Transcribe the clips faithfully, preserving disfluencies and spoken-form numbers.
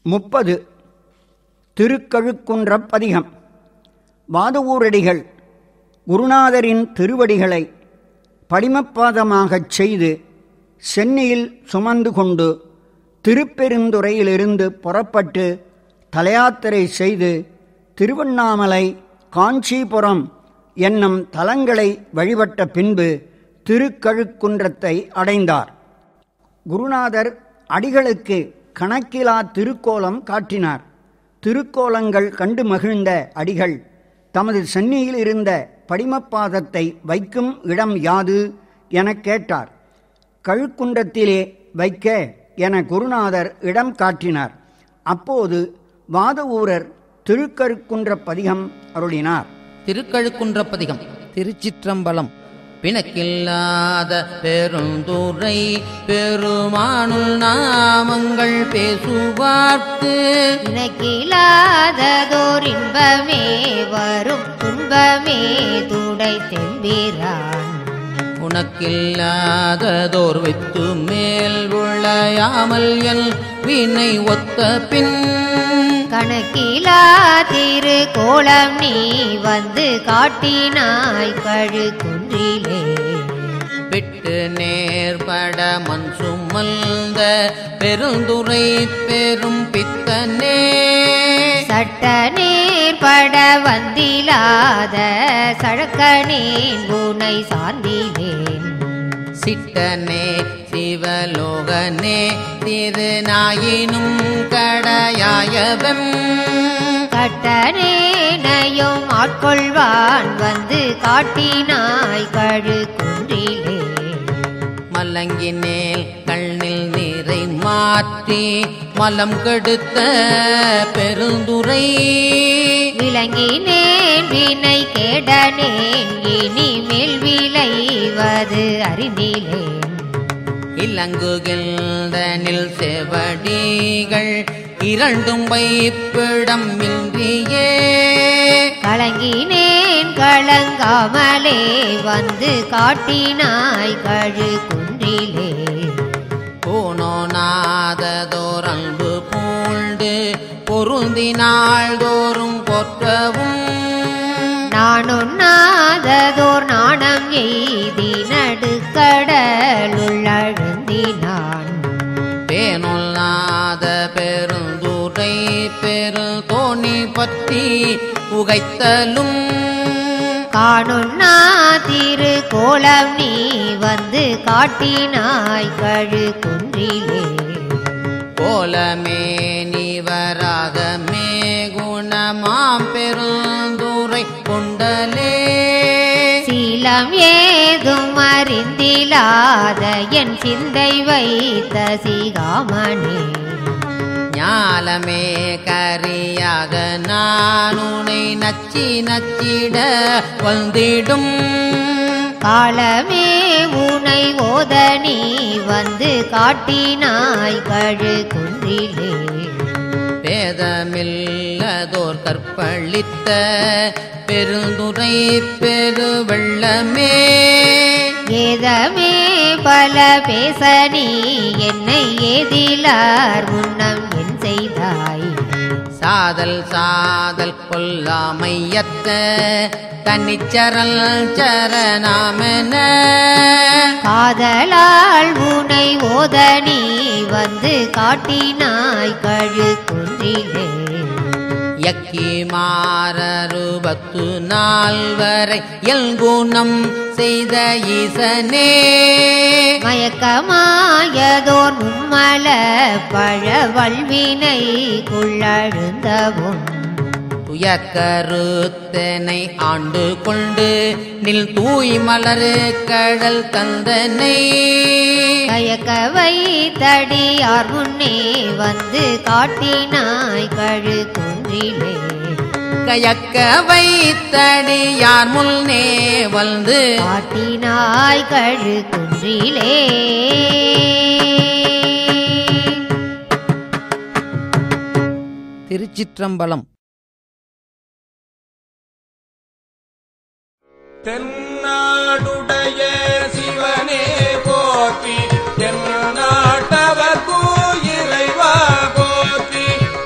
முப்பது. திருக்கழுக்குன்றப் பதிகம். வாதவூரடிகள் குருநாதரின் திருவடிகளை படிமப்பாதமாகச் செய்து சென்னியில் சுமந்து கொண்டு திருப்பெருந்துறையிலிருந்து புறப்பட்டு தலையாத்திரை செய்து திருவண்ணாமலை, காஞ்சிபுரம் என்னும் தலங்களை வழிபட்ட பின்பு திருக்கழுக்குன்றத்தை அடைந்தார். குருநாதர் அடிகளுக்கு கணக்கிலா திருக்கோலம் காட்டினார். திருக்கோலங்கள் கண்டு மகிழ்ந்த அடிகள் தமது சென்னியில் இருந்த படிமப்பாதத்தை வைக்கும் இடம் யாது எனக் கேட்டார். கழுக்குன்றத்திலே வைக்க என குருநாதர் இடம் காட்டினார். அப்போது வாதவூரர் திருக்கழுக்குன்றப் பதிகம் அருளினார். திருக்கழுக்குன்றப் பதிகம். திருச்சிற்றம்பலம். பிணக்கில்லாத பெருந்துரை பெருமானுள் நாமங்கள் பேசுவார்க்கு பிணக்கில்லாததோர் இன்பமே வரும் துன்பமே துடை தெம்பிரான் உனக்கில்லாததோர் வைத்து மேல் உளையாமல் என் வினை ஒத்த பின் கணக்கிலா திரு கோலம் நீ வந்து காட்டினாய் கழுக்குன்றிலே விட்டு நேர்பட மண் சுமந்த பெருந்துரை பெரும் பித்தனே சட்ட நேர்பட வந்திலாத சழக்கனேன் உனை சார்ந்திலேன் சிட்டனே சிவலோகனே திருநாயினும் கடையாயவம் கட்டனேனையும் ஆட்கொள்வான் வந்து காட்டினாய் கழுக்குன்றிலே மலங்கினேல் கண்ணில் நீரை மாற்றி மலம் கெடுத்த பெருந்துரை விளங்கினேன் வினை கேடனேன் இனிமேல் விளைவது அறிந்திலேன் இலங்குகின்றனில் செவடிகள் இரண்டும் வைப்பிடம் இன்றியே கலங்கினேன் கலங்காமலே வந்து காட்டினாய் கழுக்குன்றிலே போனோநாததோர் அன்பு பூண்டு பொருந்தினாள் தோறும் போற்றவும் நானொன்னாததோர் நாணம் எய்தி நடுக்கடலுள்ளழுந்தினான் பேனொல்லாத பெருந்துரை பெரு தோணி பற்றி உகைத்தலும் காணுன்னா திரு கோலம் நீ வந்து காட்டினாய் கழுக்குன்றிலே கோலமே நீவராக மே குணமாம் பெருந்துரை கொண்டலே சீலம் ஏதும் அறிந்திலாத என் சிந்தை வைத்த சிகாமணி ஞாலமே கரியாக நான் உனை நச்சி நச்சிட வந்திடும் காலமே உனை ஓத நீ வந்து காட்டினாய் கழுக்குன்றிலே பேதமில்லதோர் கற்பழித்த பெருந்துரை பெருவெள்ளமே ஏதமே பல பேச நீ என்னை ஏதிலார் முன்னம் என் செய்தாய் சாதல் சாதல் கொல்லாமையத்த தனிச்சரல் சரணாமென காதலால் உனை ஓத நீ வந்து காட்டினாய் கழுக்குன்றிலே யக்கி மாரருபத்து நால்வரை எல்குணம் செய்த ஈசனே மயக்கமாயதோர் மும்மல பழ வல்வினை குள்ளழுந்தவும் துயக்கருத்தனை ஆண்டு கொண்டு நில் தூய் மலரு கடல் தந்தனை கயக்க வைத்தடியார் முன்னே வந்து காட்டினாய் கழுக்குன்றிலே கயக்க வைத்தடியார் முன்னே வந்து காட்டினாய் கழுக்குன்றிலே திருச்சிற்றம்பலம். தென்னாடுடைய சிவனே போற்றி, தென்னாட்டவர்க்கு இறைவா போற்றி,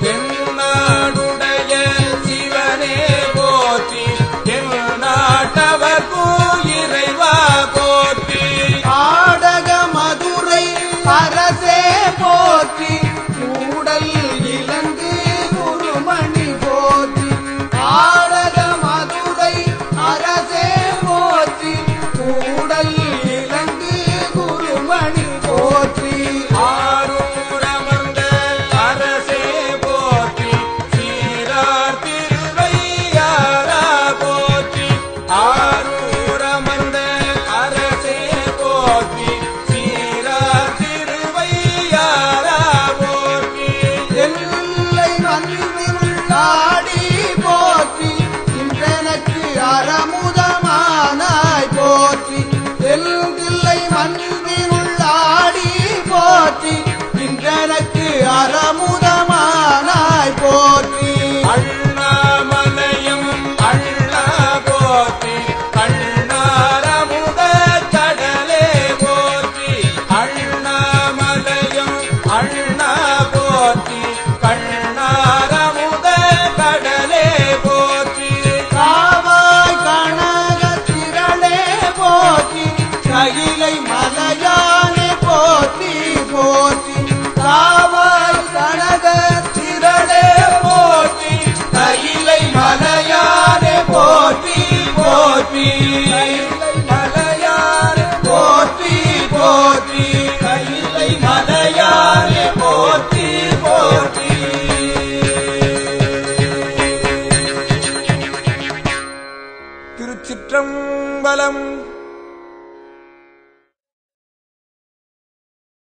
போற்றி